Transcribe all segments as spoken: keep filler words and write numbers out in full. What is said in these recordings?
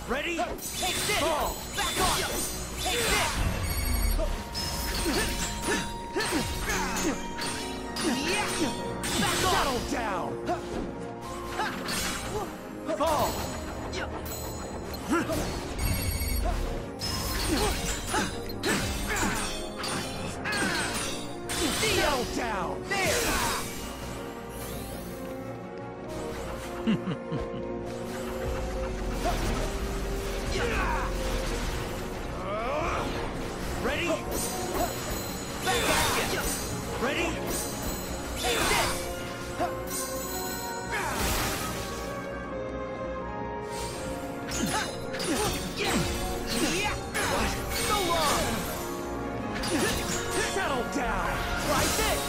Ready? Take this! Fall! Back off! Take this! Yeah! Back off! Settle down! Fall! Settle down! There! Ready? Back at you! Ready? Take this! Yeah! What? So long! Settle down! Try this!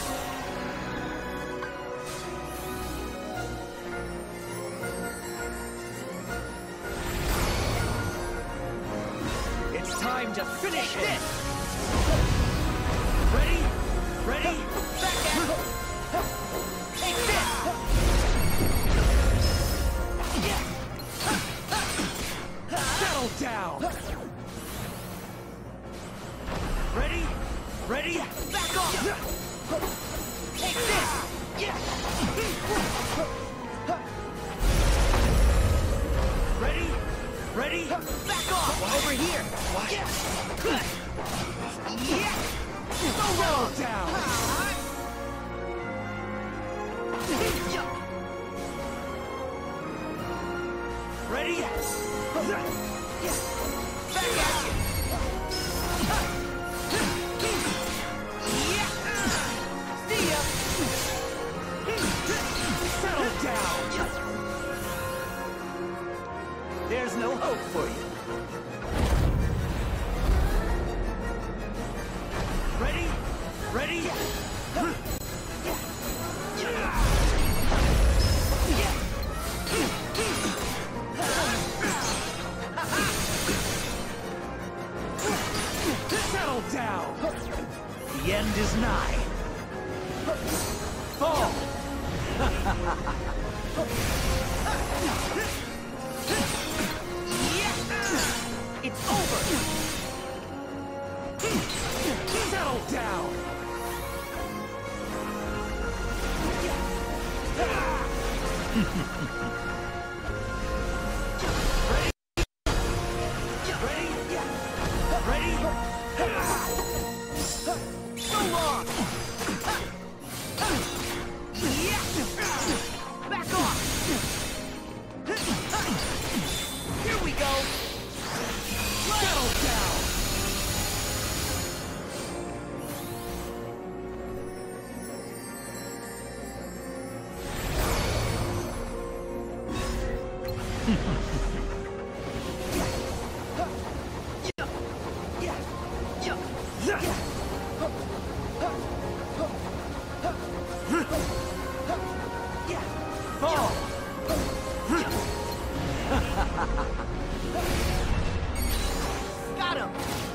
It's time to finish Take it! this! Ready? Ready? Back at you! Take this! Yeah! Settle down! Ready? Ready? Back off! Take this! Yeah! Ready? Ready? Back off! Over here! What? Yeah! Yeah! So Settle long! down! Ready? Back at you! Yeah! See ya! Settle down! There's no hope for you. Ready? Ready? Settle down! The end is nigh. Fall! Yeah! It's over! Settle down! Ready? Ready? Ready? So long! Yeah! Back off! Here we go! Settle down! Fall! Got him!